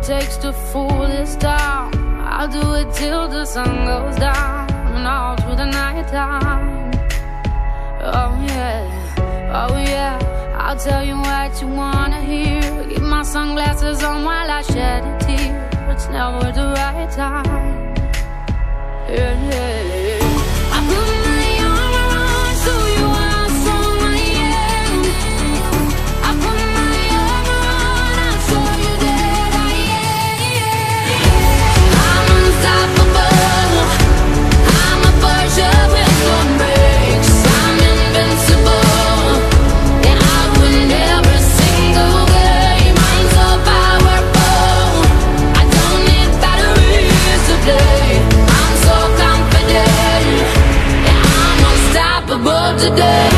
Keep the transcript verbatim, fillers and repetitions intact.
takes to fool this town. I'll do it till the sun goes down and all through the night time. Oh yeah, oh yeah, I'll tell you what you wanna hear. Keep my sunglasses on while I shed a tear. It's never the right time. Yeah, yeah, yeah. I put my armor on so you are strong, I am. I put my armor on, I'll show you that I am. I'm unstoppable. I'm a Porsche with no brakes. I'm invincible. Yeah, I win every single game. I'm so powerful. I don't need batteries today. I'm so confident. Yeah, I'm unstoppable today.